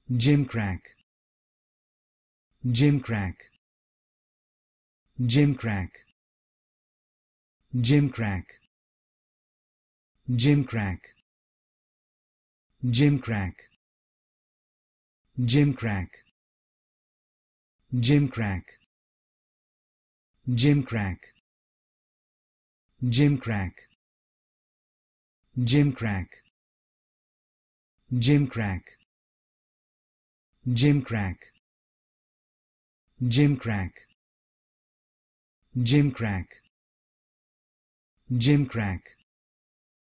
Gimcrack, Gimcrack, Gimcrack, Gimcrack, Gimcrack, Gimcrack, Gimcrack, Gimcrack, Gimcrack, Gimcrack, Gimcrack, Gimcrack, Gimcrack, Gimcrack, Gimcrack, Gimcrack,